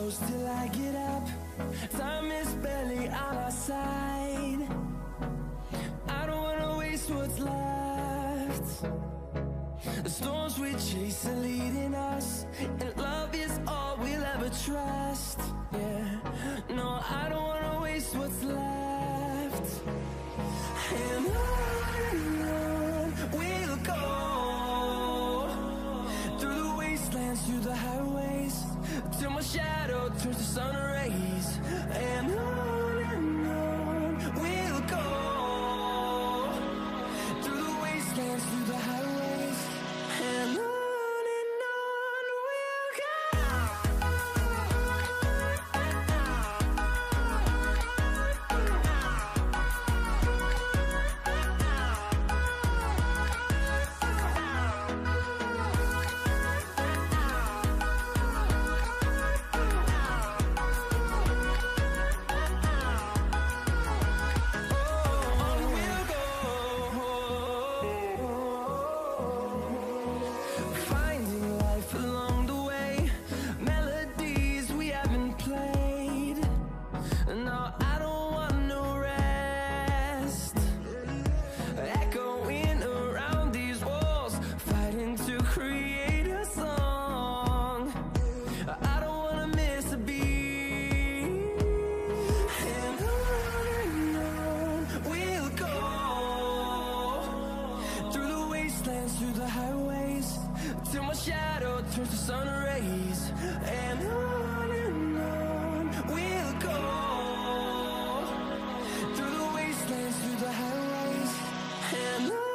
close till I get up. Time is barely on our side. I don't wanna waste what's left. The storms we chase are leading us, and love is all we'll ever trust. Yeah, no, I don't wanna waste what's left. And on we'll go, through the wastelands, through the highways, till my shadow turns to sun rays. And on we'll go, through the wastelands, through the highways, and on we'll go. Through the highways, till my shadow turns to sun rays. And on we'll go, through the wastelands, through the highways, and on we'll go.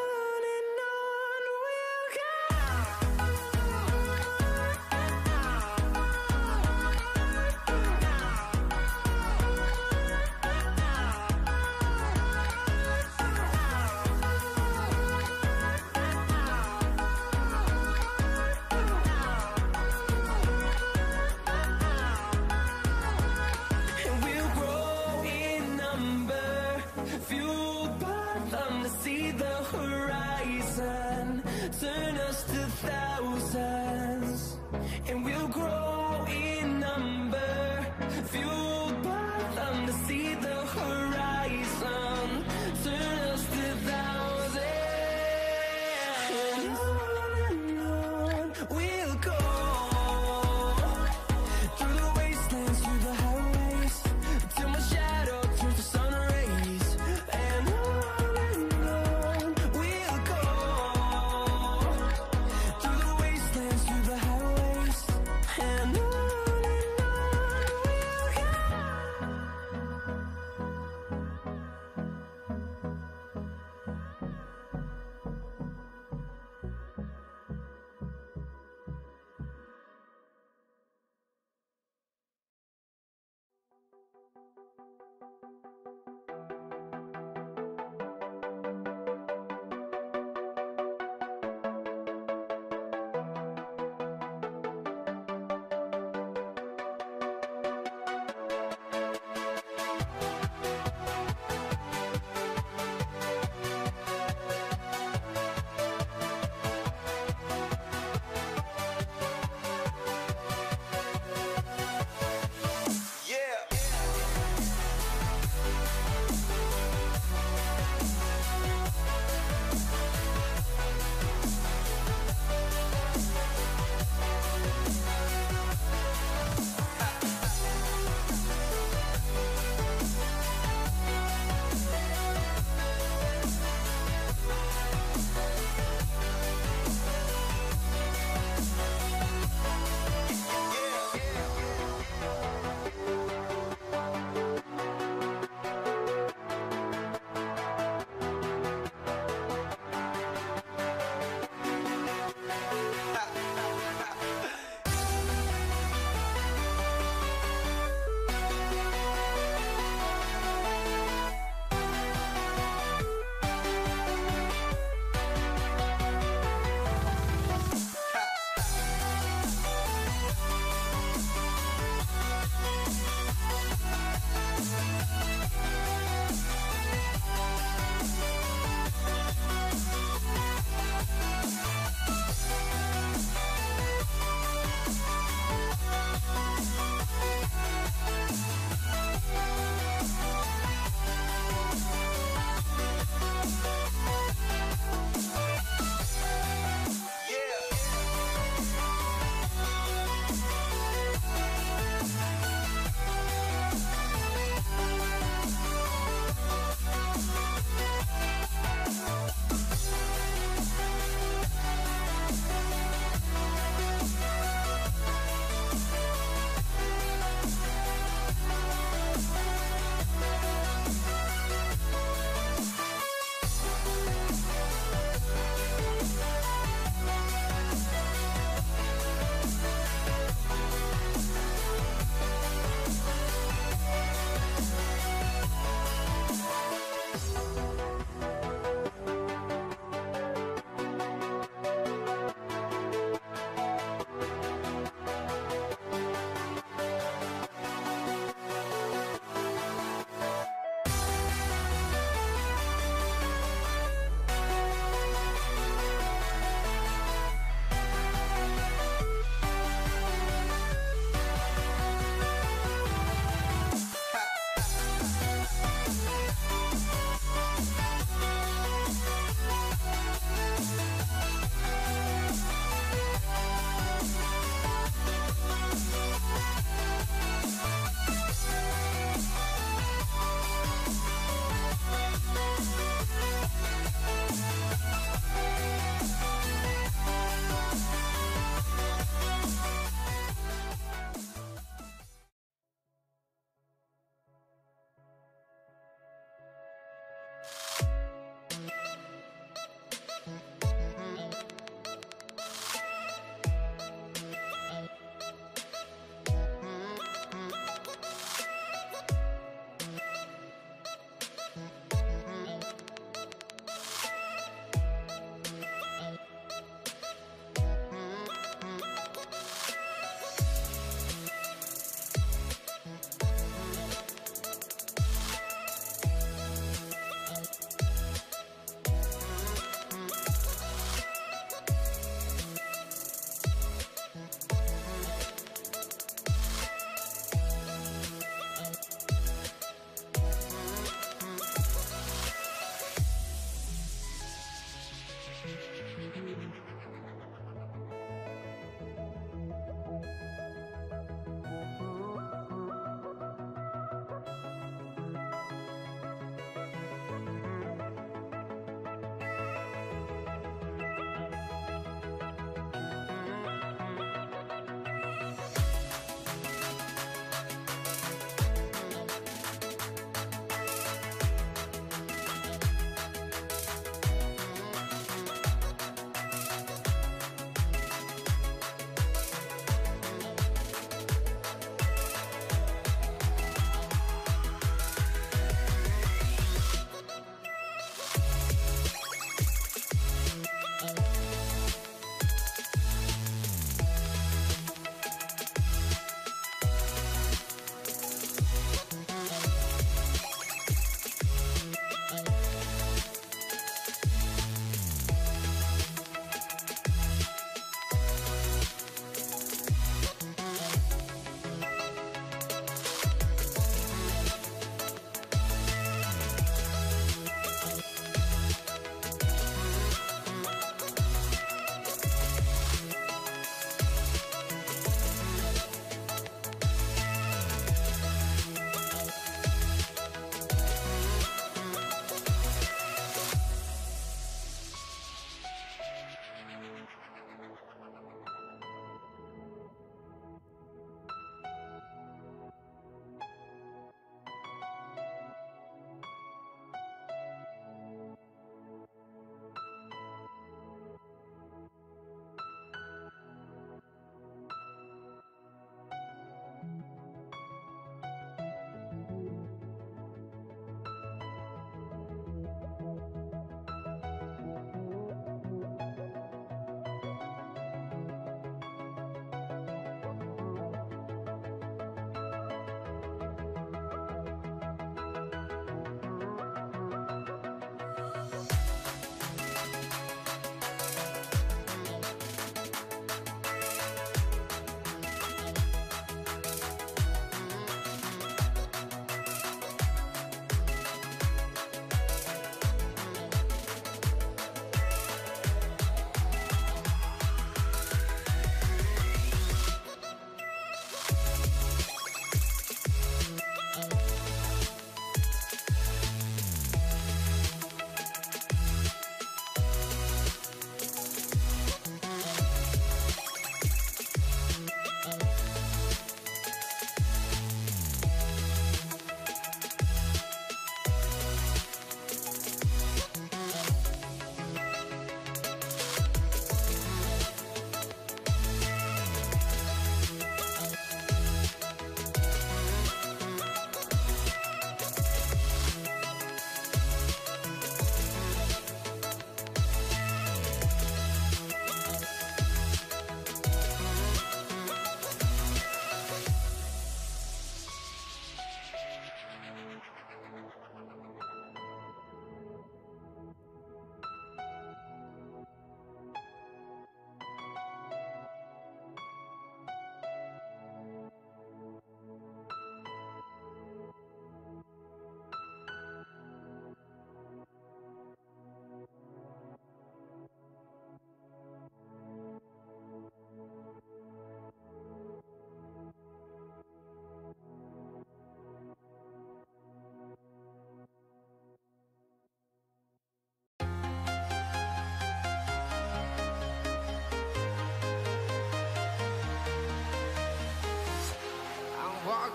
See the horizon, turn us to thousands, and we'll grow in number, fueled by them to see the horizon, turn us to thousands. And on we'll go, through the wastelands, through the highways, till my shadow turns to sun rays. And Yeah.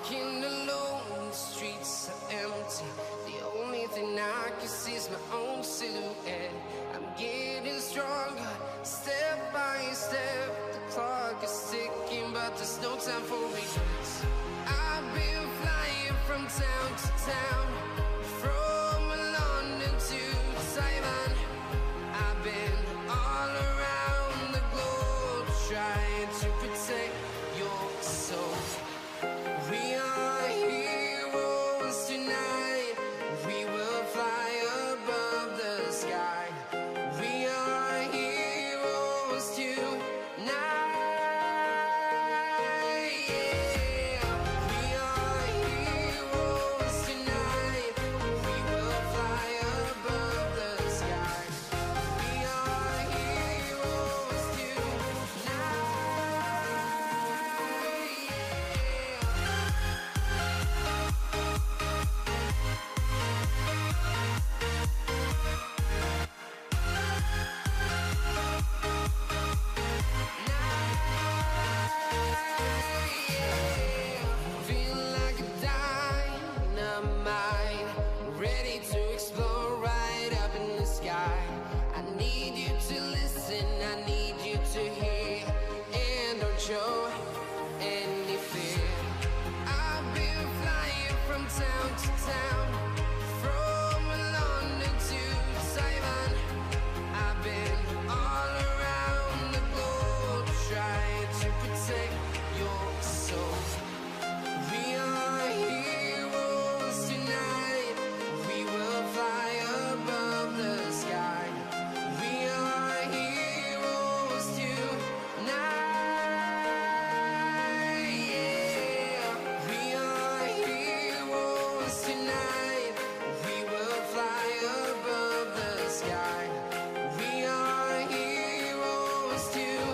walking alone, the streets are empty. The only thing I can see is my own silhouette. I'm getting stronger, step by step. The clock is ticking, but there's no time for regrets. I've been flying from town to town, from London to Taiwan. I've been all around the globe, trying to protect your soul. We are heroes tonight. We will fly above the sky. We are heroes tonight. Yeah. We are heroes tonight. We will fly above the sky. We are heroes tonight. Feel like a dynamite, ready to explode right up in the sky. I need you to listen, I need you to hear, and don't show any fear. I've been flying from town to town, from London to Taiwan. I've been all around the globe, trying to protect your soul. We are heroes tonight. We will fly above the sky. We are heroes tonight. Yeah. We are heroes tonight. We will fly above the sky. We are heroes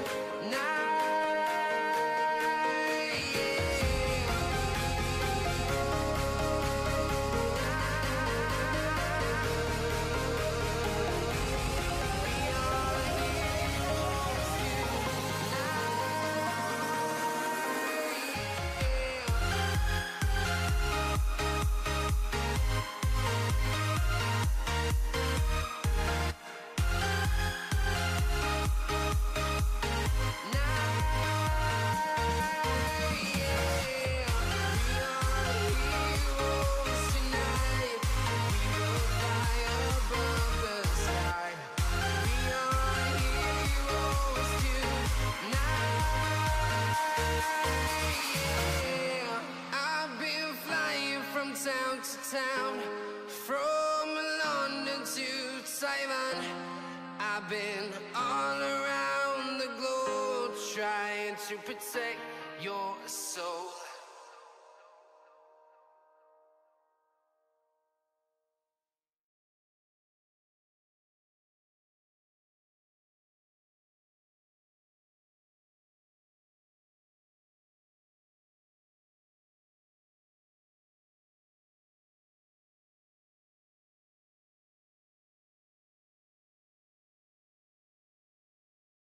town to town, from London to Taiwan. I've been all around the globe, trying to protect your soul.